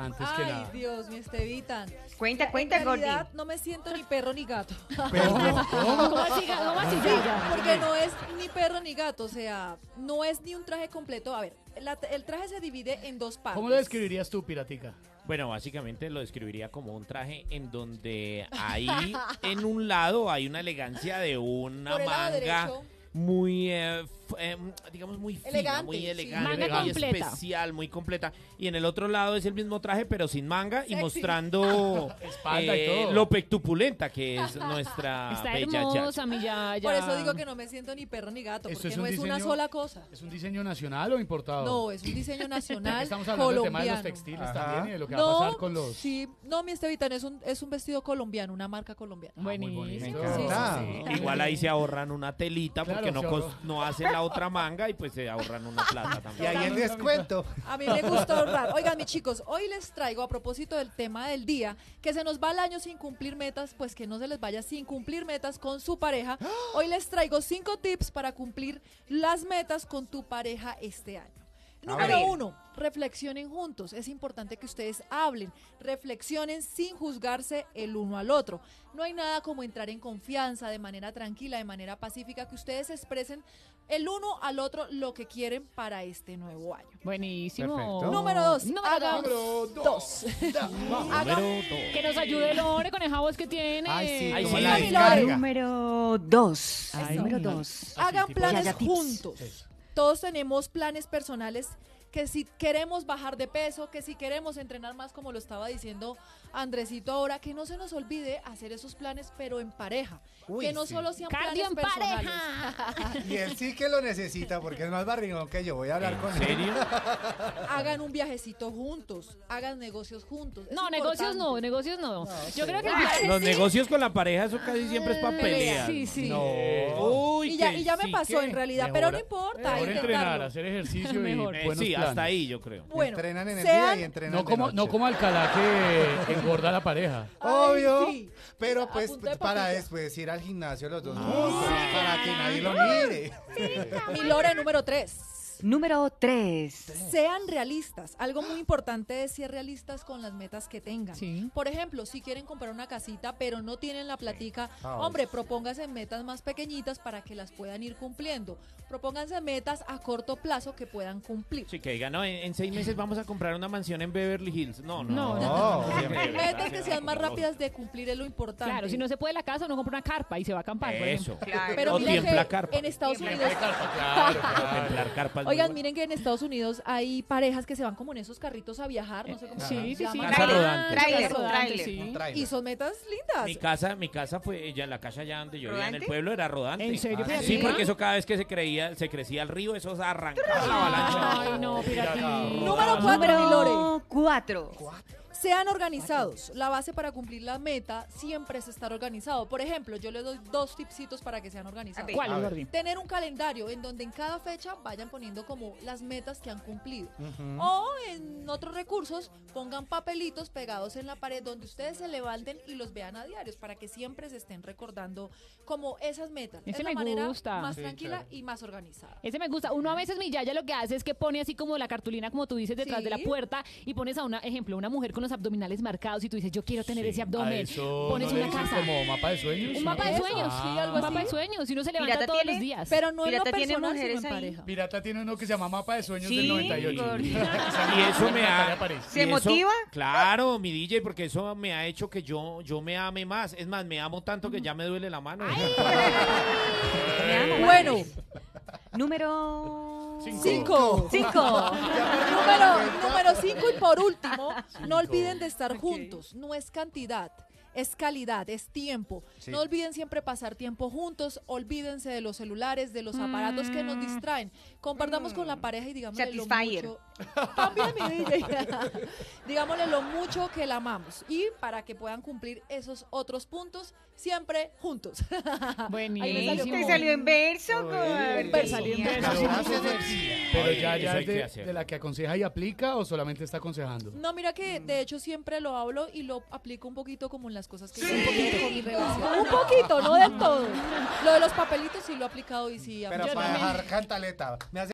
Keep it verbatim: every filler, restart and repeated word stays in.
antes Ay, que nada. Ay, Dios, mi Estevitan. Cuenta, cuenta, En Gordi. realidad no me siento ni perro ni gato. Pero, ¿cómo? ¿Cómo así? ¿Cómo así? Ya, ya. Porque no es ni perro ni gato, o sea, no es ni un traje completo. A ver, la- el traje se divide en dos partes. ¿Cómo lo describirías tú, Piratica? Bueno, básicamente lo describiría como un traje en donde ahí en un lado hay una elegancia de una Por el lado manga derecho. muy, eh, f- eh, digamos, muy fina, Elegante, muy sí. elegante, Manga muy completa. especial, muy completa. Y en el otro lado es el mismo traje, pero sin manga y Sexy. mostrando Espalda y eh, todo. lo pectupulenta que es nuestra Está bella hermosa, Yacha. mi Yaya. Por eso digo que no me siento ni perro ni gato, ¿Esto porque es un no es una diseño- sola cosa. ¿Es un diseño nacional o importado? No, es un diseño nacional Estamos hablando del tema de colombiano. los textiles Ajá. también y de lo que va a No, pasar con los... sí, no, mi Estevitan, es un, es un vestido colombiano, una marca colombiana. Ah, muy Buenísimo. bonito. Sí, encanta. sí, sí. Igual ahí se ahorran una telita Claro, porque no, se cos- ahorró. no hacen la otra manga y pues se ahorran una plata Y también. ahí el descuento. A mí me gusta ahorrar. Oigan, mis chicos, hoy les traigo a propósito del tema del día, que se nos va el año sin cumplir metas, pues que no se les vaya sin cumplir metas con su pareja. Hoy les traigo cinco tips para cumplir las metas con tu pareja este año. Número ver. uno, reflexionen juntos. Es importante que ustedes hablen, reflexionen sin juzgarse el uno al otro. No hay nada como entrar en confianza, de manera tranquila, de manera pacífica, que ustedes expresen el uno al otro lo que quieren para este nuevo año. Buenísimo. Perfecto. Número dos, Número hagan Número dos. Hagan, Número dos. Que nos ayude el hombre con el voz que tiene. Ay, sí, Ay, como sí. la Ay, descarga. Número dos. Ay, Número no. dos. hagan tipo- planes Yaya tips. juntos. Eso. Todos tenemos planes personales, que si queremos bajar de peso, que si queremos entrenar más, como lo estaba diciendo Andresito ahora, que no se nos olvide hacer esos planes, pero en pareja. Uy, que no sí. solo sean Cardio planes en personales. pareja. Y él sí que lo necesita porque es más barrigón que yo. Voy a hablar con ¿En él. serio? Hagan un viajecito juntos, hagan negocios juntos. Es No, negocios no, importante. negocios no. No, Yo sí. creo que el viaje Los sí. negocios con la pareja, eso casi siempre es para pelear. Sí, sí. No. Uy, Y ya, que y ya me sí, pasó ¿qué? en realidad, Mejor- pero no importa. Mejor intentarlo. entrenar, hacer ejercicio y Mejor. Eh, buenos sí, planes. hasta ahí yo creo. Bueno, entrenan en el sean- día y entrenan No de como, noche. no como Alcalá que engorda a la pareja. Obvio. Ay, sí. Pero A pues punta de para papilla. después ir al gimnasio los dos juntos, para que nadie lo mire. Mi Lore número tres. Número tres. Sean realistas. Algo muy importante es ser realistas con las metas que tengan. Sí. Por ejemplo, si quieren comprar una casita, pero no tienen la platica, Ah, hombre, propónganse metas más pequeñitas para que las puedan ir cumpliendo. Propónganse metas a corto plazo que puedan cumplir. Sí, que digan, no, en, en seis meses vamos a comprar una mansión en Beverly Hills. No, no. No, no, de verdad, Metas que se sean va más a rápidas de cumplir es lo importante. Claro, si no se puede la casa, uno compra una carpa y se va a acampar, por ejemplo. Eso. Claro. Pero O miren tiembla que carpa. en Estados Tiembla Unidos... Claro, claro. Templar carpas. Oigan, miren que en Estados Unidos hay parejas que se van como en esos carritos a viajar, no sé cómo Sí, se sí, sí. llaman. Casa Trailer, rodante. trailer, Casa rodante, trailer. sí. Un tráiler. Y son metas lindas. Mi casa, mi casa fue, ella, la casa allá donde yo vivía en el ¿Rodante? pueblo era rodante. ¿En serio, Ah, Piratica? Sí, porque eso cada vez que se creía, se crecía el río, eso se arrancaba la avalancha. Ay, no, Piratica. Número cuatro, mi Lore. Número cuatro. Sean organizados. La base para cumplir la meta siempre es estar organizado. Por ejemplo, yo les doy dos tipsitos para que sean organizados. A ver. ¿Cuál, A ver. Gordi? Tener un calendario en donde en cada fecha vayan poniendo como las metas que han cumplido. Ujú. O en otros recursos pongan papelitos pegados en la pared donde ustedes se levanten y los vean a diarios para que siempre se estén recordando como esas metas. Ese es la me manera gusta. más Sí, tranquila claro. y más organizada. Ese me gusta. Uno a veces, mi Yaya, lo que hace es que pone así como la cartulina, como tú dices, detrás Sí. de la puerta y pones a una, ejemplo, una mujer con los abdominales marcados y tú dices, yo quiero tener ese A abdomen. eso Pones no le una dicen casa. como mapa de sueños. Un mapa de Eso, sueños. sí, algo Un mapa así. de sueños. Y uno se levanta Pirata todos tiene- los días. Pero no en lo Pirata tiene personal, sino mujeres en ahí. pareja. Pirata tiene uno que se llama Mapa de Sueños Sí, del noventa y ocho. Y eso me ha... ¿Se y eso- motiva? Claro, mi D J, porque eso me ha hecho que yo, yo me ame más. Es más, me amo tanto que ya me duele la mano. Me amo, Bueno, Número cinco. cinco. número, número cinco y por último, no olviden de estar juntos. No es cantidad, es calidad, es tiempo. Sí. No olviden siempre pasar tiempo juntos. Olvídense de los celulares, de los aparatos que nos distraen. Compartamos con la pareja y digámosle lo Satisfyer. mucho. También mi D J. Digámosle lo mucho que la amamos. Y para que puedan cumplir esos otros puntos, siempre juntos. Ahí me salió Buenísimo. Te como salió en verso, Uy, Gordi. verso. Salió en verso. Pero hace energía. Pero Oye, ya, eso ya hay es que de, hacer. de la que aconseja y aplica o solamente está aconsejando. No, mira que de hecho siempre lo hablo y lo aplico un poquito como en las cosas que yo hago con mi relación. Un poquito, no del todo. Lo de los papelitos sí lo he aplicado y sí. Pero yo para no me- dejar cantaleta. Me hace